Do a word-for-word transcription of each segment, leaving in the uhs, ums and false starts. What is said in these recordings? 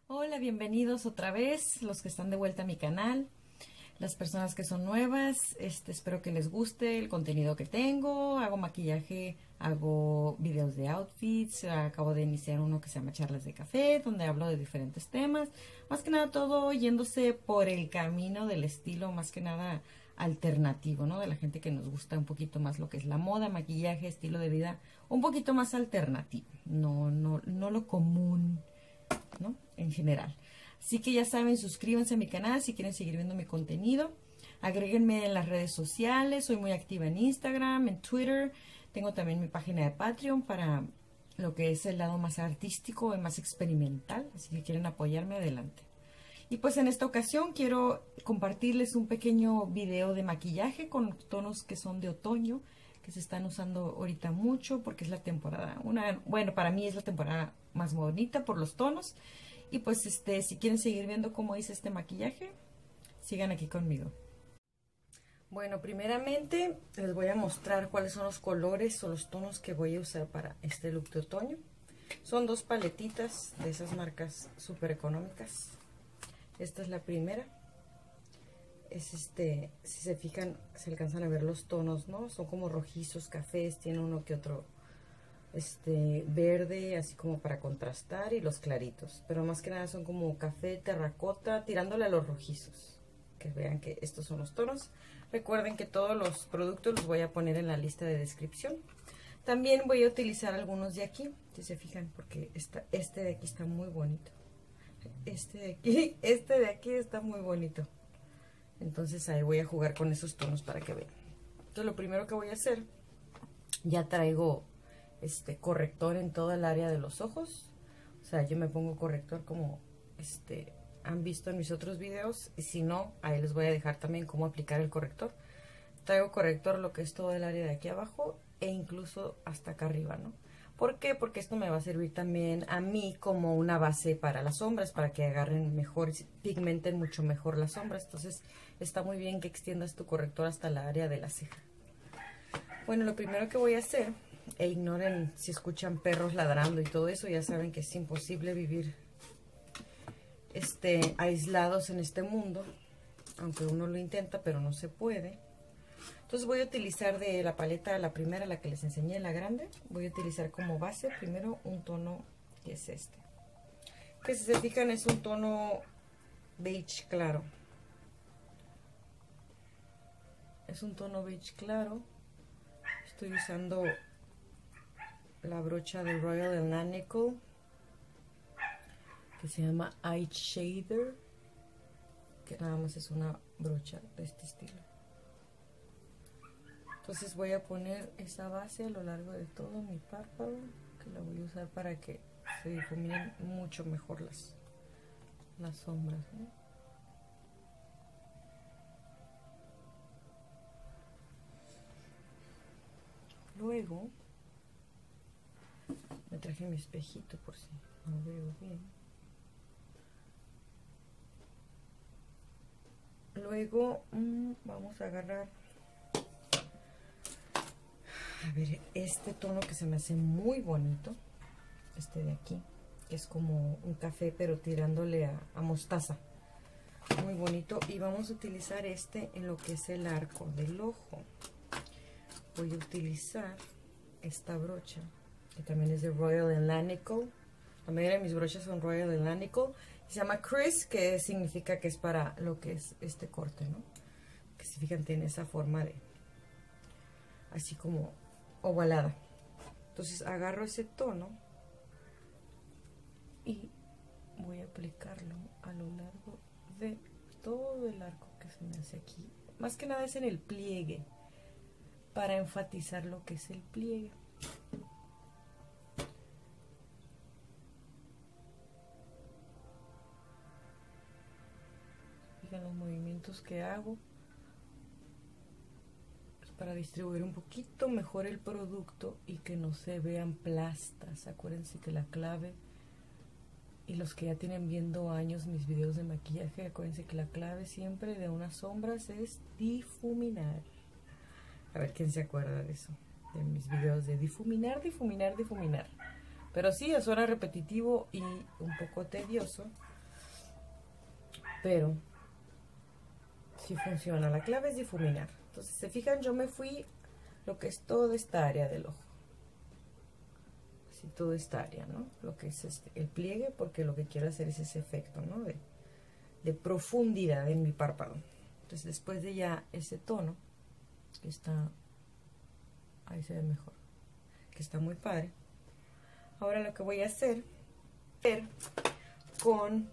Hola, bienvenidos otra vez, los que están de vuelta a mi canal, las personas que son nuevas, este, espero que les guste el contenido que tengo. Hago maquillaje, hago videos de outfits, acabo de iniciar uno que se llama Charlas de Café, donde hablo de diferentes temas, más que nada todo yéndose por el camino del estilo, más que nada alternativo, ¿no? De la gente que nos gusta un poquito más lo que es la moda, maquillaje, estilo de vida, un poquito más alternativo, no, no, no lo común, ¿no? En general. Así que ya saben, suscríbanse a mi canal si quieren seguir viendo mi contenido. Agréguenme en las redes sociales, soy muy activa en Instagram, en Twitter. Tengo también mi página de Patreon para lo que es el lado más artístico y más experimental. Así que quieren apoyarme, adelante. Y pues en esta ocasión quiero compartirles un pequeño video de maquillaje con tonos que son de otoño, que se están usando ahorita mucho porque es la temporada, una, bueno, para mí es la temporada más bonita por los tonos. Y pues este, si quieren seguir viendo cómo hice este maquillaje, sigan aquí conmigo. Bueno, primeramente les voy a mostrar cuáles son los colores o los tonos que voy a usar para este look de otoño. Son dos paletitas de esas marcas súper económicas. Esta es la primera. Es este, si se fijan, se alcanzan a ver los tonos, ¿no? Son como rojizos, cafés, tiene uno que otro este verde, así como para contrastar, y los claritos. Pero más que nada son como café, terracota, tirándole a los rojizos. Que vean que estos son los tonos. Recuerden que todos los productos los voy a poner en la lista de descripción. También voy a utilizar algunos de aquí, si se fijan, porque esta, este de aquí está muy bonito. Este de aquí, este de aquí está muy bonito. Entonces ahí voy a jugar con esos tonos para que vean. Entonces lo primero que voy a hacer, ya traigo este corrector en toda el área de los ojos. O sea, yo me pongo corrector como este han visto en mis otros videos. Y si no, ahí les voy a dejar también cómo aplicar el corrector. Traigo corrector lo que es todo el área de aquí abajo e incluso hasta acá arriba, ¿no? ¿Por qué? Porque esto me va a servir también a mí como una base para las sombras, para que agarren mejor, pigmenten mucho mejor las sombras. Entonces está muy bien que extiendas tu corrector hasta la área de la ceja. Bueno, lo primero que voy a hacer, e ignoren si escuchan perros ladrando y todo eso, ya saben que es imposible vivir este, aislados en este mundo, aunque uno lo intenta, pero no se puede. Entonces voy a utilizar de la paleta, la primera, la que les enseñé, la grande. Voy a utilizar como base primero un tono que es este. Que si se fijan es un tono beige claro. Es un tono beige claro. Estoy usando la brocha de Royal Lanico, que se llama Eye Shader. Que nada más es una brocha de este estilo. Entonces voy a poner esa base a lo largo de todo mi párpado, que la voy a usar para que se difuminen mucho mejor las, las sombras, ¿no? Luego me traje mi espejito por si no veo bien. Luego mmm, vamos a agarrar, a ver, este tono que se me hace muy bonito, este de aquí, que es como un café pero tirándole a, a mostaza, muy bonito. Y vamos a utilizar este en lo que es el arco del ojo. Voy a utilizar esta brocha, que también es de Royal Lanico. La mayoría de mis brochas son Royal Lanico. Se llama Chris, que significa que es para lo que es este corte, ¿no? Que si fijan tiene esa forma de así como ovalada. Entonces agarro ese tono y voy a aplicarlo a lo largo de todo el arco que se me hace aquí. Más que nada es en el pliegue, para enfatizar lo que es el pliegue. Fijan los movimientos que hago para distribuir un poquito mejor el producto y que no se vean plastas. Acuérdense que la clave, y los que ya tienen viendo años mis videos de maquillaje, acuérdense que la clave siempre de unas sombras es difuminar. A ver quién se acuerda de eso, de mis videos de difuminar, difuminar, difuminar. Pero sí, suena repetitivo y un poco tedioso, pero sí funciona. La clave es difuminar. Entonces, se fijan, yo me fui lo que es toda esta área del ojo. Así, toda esta área, ¿no? Lo que es este, el pliegue, porque lo que quiero hacer es ese efecto, ¿no? De, de profundidad en mi párpado. Entonces, después de ya ese tono, que está, ahí se ve mejor, que está muy padre. Ahora lo que voy a hacer es con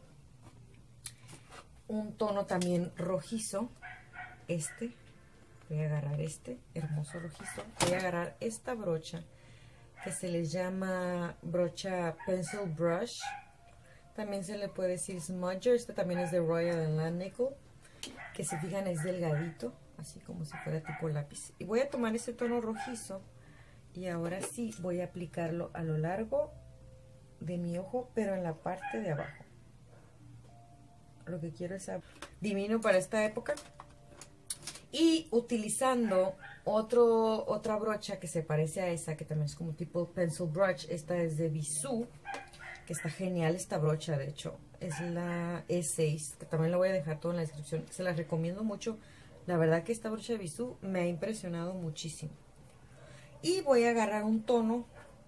un tono también rojizo, este, voy a agarrar este hermoso rojizo, voy a agarrar esta brocha que se les llama brocha pencil brush, también se le puede decir smudger, este también es de Royal Langnickel, que si fijan es delgadito, así como si fuera tipo lápiz, y voy a tomar ese tono rojizo y ahora sí voy a aplicarlo a lo largo de mi ojo, pero en la parte de abajo. Lo que quiero es divino para esta época. Y utilizando otro, otra brocha que se parece a esa, que también es como tipo pencil brush. Esta es de Bisú, que está genial esta brocha, de hecho. Es la E seis, que también la voy a dejar todo en la descripción. Se las recomiendo mucho. La verdad que esta brocha de Bisú me ha impresionado muchísimo. Y voy a agarrar un tono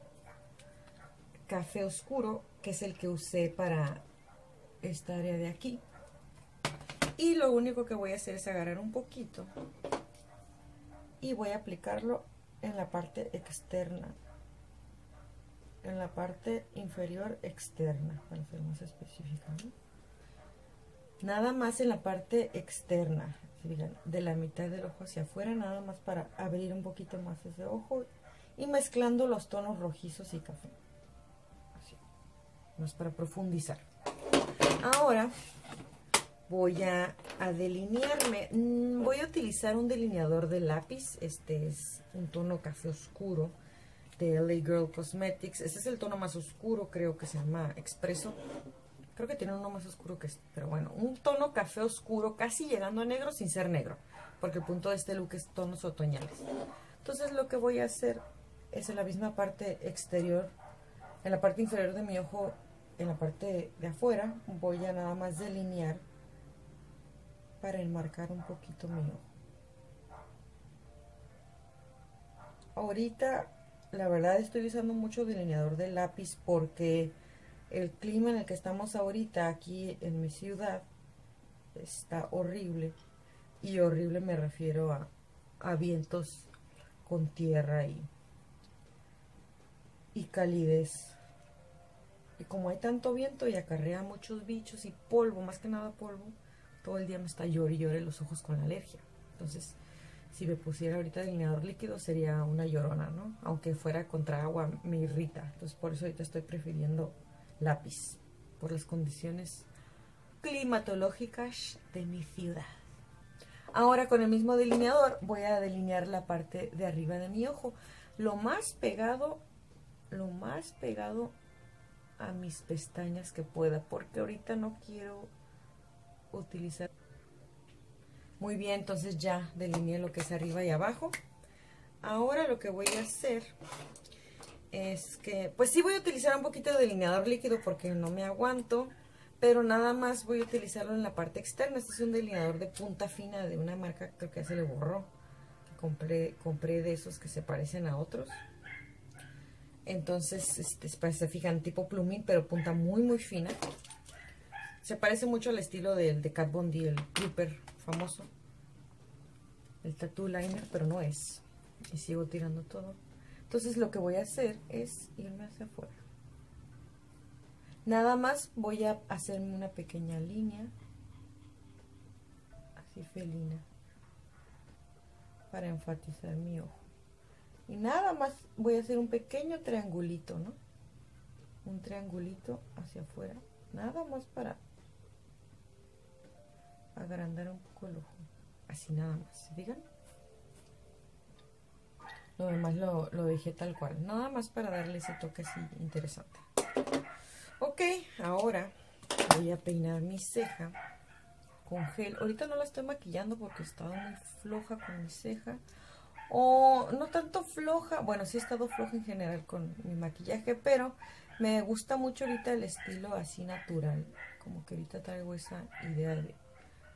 café oscuro, que es el que usé para esta área de aquí, y lo único que voy a hacer es agarrar un poquito y voy a aplicarlo en la parte externa, en la parte inferior externa, para ser más específica, ¿no? Nada más en la parte externa, ¿sí? De la mitad del ojo hacia afuera, nada más para abrir un poquito más ese ojo y mezclando los tonos rojizos y café, así, no es para profundizar. Ahora voy a, a delinearme. Voy a utilizar un delineador de lápiz. Este es un tono café oscuro de L A Girl Cosmetics. Este es el tono más oscuro, creo que se llama Expreso. Creo que tiene uno más oscuro que este, pero bueno, un tono café oscuro, casi llegando a negro sin ser negro, porque el punto de este look es tonos otoñales. Entonces lo que voy a hacer es en la misma parte exterior, en la parte inferior de mi ojo, en la parte de afuera, voy a nada más delinear para enmarcar un poquito mi ojo. Ahorita, la verdad, estoy usando mucho delineador de lápiz porque el clima en el que estamos ahorita aquí en mi ciudad está horrible. Y horrible me refiero a, a vientos con tierra y, y calidez. Y como hay tanto viento y acarrea muchos bichos y polvo, más que nada polvo, todo el día me está llorando y llore los ojos con la alergia. Entonces, si me pusiera ahorita delineador líquido sería una llorona, ¿no? Aunque fuera contra agua me irrita. Entonces, por eso ahorita estoy prefiriendo lápiz, por las condiciones climatológicas de mi ciudad. Ahora con el mismo delineador voy a delinear la parte de arriba de mi ojo. Lo más pegado, lo más pegado a mis pestañas que pueda, porque ahorita no quiero utilizar. Muy bien, entonces ya delineé lo que es arriba y abajo. Ahora lo que voy a hacer es que, pues sí voy a utilizar un poquito de delineador líquido porque no me aguanto, pero nada más voy a utilizarlo en la parte externa. Este es un delineador de punta fina de una marca, creo que ya se le borró. Compré, compré de esos que se parecen a otros. Entonces, este, se fijan, tipo plumín, pero punta muy, muy fina. Se parece mucho al estilo del de Kat Von D, el Clipper famoso. El Tattoo Liner, pero no es. Y sigo tirando todo. Entonces, lo que voy a hacer es irme hacia afuera. Nada más voy a hacerme una pequeña línea. Así felina. Para enfatizar mi ojo. Y nada más voy a hacer un pequeño triangulito, ¿no? Un triangulito hacia afuera. Nada más para agrandar un poco el ojo. Así nada más, ¿se fijan? Lo demás lo, lo dejé tal cual. Nada más para darle ese toque así interesante. Ok, ahora voy a peinar mi ceja con gel. Ahorita no la estoy maquillando porque he estado muy floja con mi ceja. O no tanto floja, bueno, sí he estado floja en general con mi maquillaje, pero me gusta mucho ahorita el estilo así natural, como que ahorita traigo esa idea de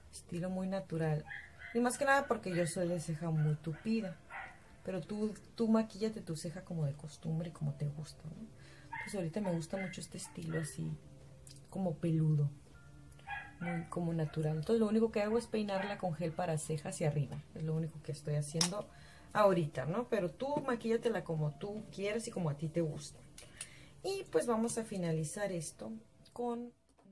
estilo muy natural. Y más que nada porque yo soy de ceja muy tupida. Pero tú, tú maquíllate tu ceja como de costumbre y como te gusta, ¿no? Pues ahorita me gusta mucho este estilo así, como peludo, muy como natural. Entonces lo único que hago es peinarla con gel para cejas hacia arriba. Es lo único que estoy haciendo ahorita, ¿no? Pero tú maquíllatela como tú quieras y como a ti te gusta. Y pues vamos a finalizar esto con...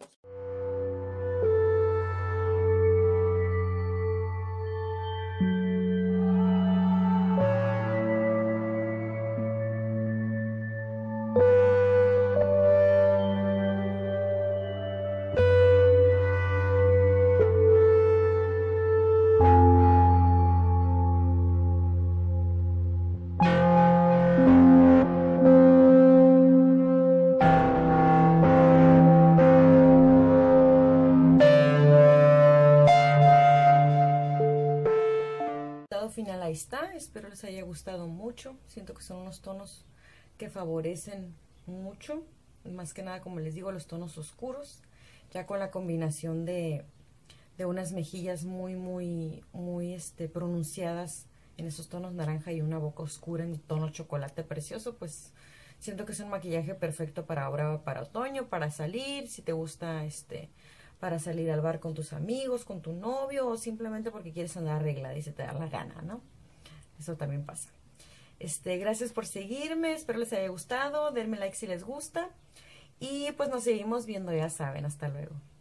final ahí está, espero les haya gustado mucho. Siento que son unos tonos que favorecen mucho, más que nada, como les digo, los tonos oscuros, ya con la combinación de, de unas mejillas muy muy muy este pronunciadas en esos tonos naranja y una boca oscura en tono chocolate precioso. Pues siento que es un maquillaje perfecto para ahora, para otoño, para salir, si te gusta este para salir al bar con tus amigos, con tu novio, o simplemente porque quieres andar arreglada y se te da la gana, ¿no? Eso también pasa. Este, gracias por seguirme, espero les haya gustado, denme like si les gusta, y pues nos seguimos viendo, ya saben, hasta luego.